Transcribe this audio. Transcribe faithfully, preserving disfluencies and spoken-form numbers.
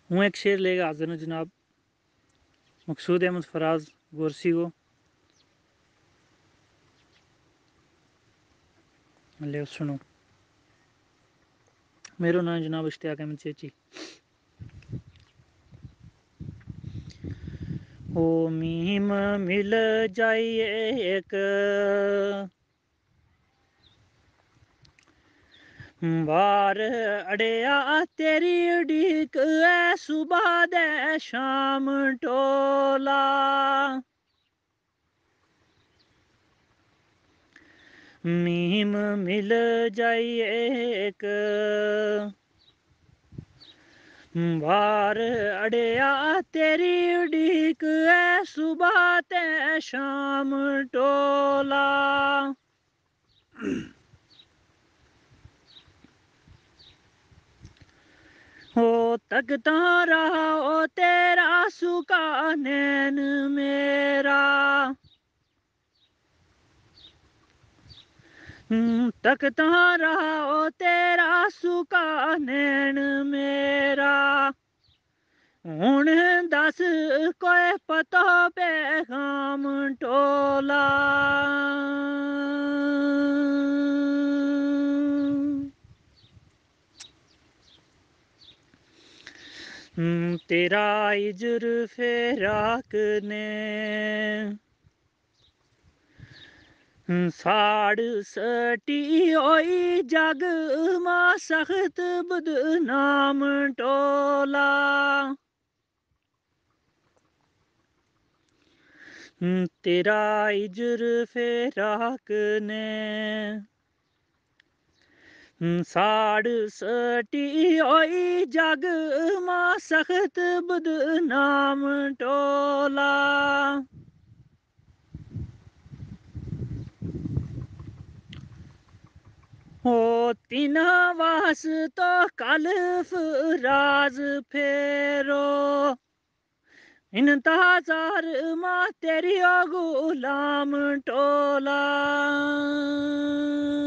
हूँ एक शेर लेगा हाजिर हूँ जनाब मकसूद अहमद फराज गोरसी को ले सुनो। मेरो नाम जनाब इश्तियाक अहमद चेची। ओ मीम मिल जाइए एक बार अड़िया तेरी उड़ीक है सुबह दे शाम टोला। मीम मिल जाइए एक बार अड़िया तेरी उड़ीक है सुबह ते शाम टोला। हो तकता रहा ओ तेरा सुका नैन मेरा। तकता रहा ओ तेरा सुका नैन मेरा। हुण दस कोई पता पैगाम टोला। तेरा इजर फेराक ने साड़ सटी होई जग मां सख्त बदनाम टोला। तेरा इजर फेराक ने साड़ सटी होई जग मां सख्त बदनाम टोला। हो तीना वास तो कल फराज फेरो इंतजार मां तेरी ओ गुलाम टोला।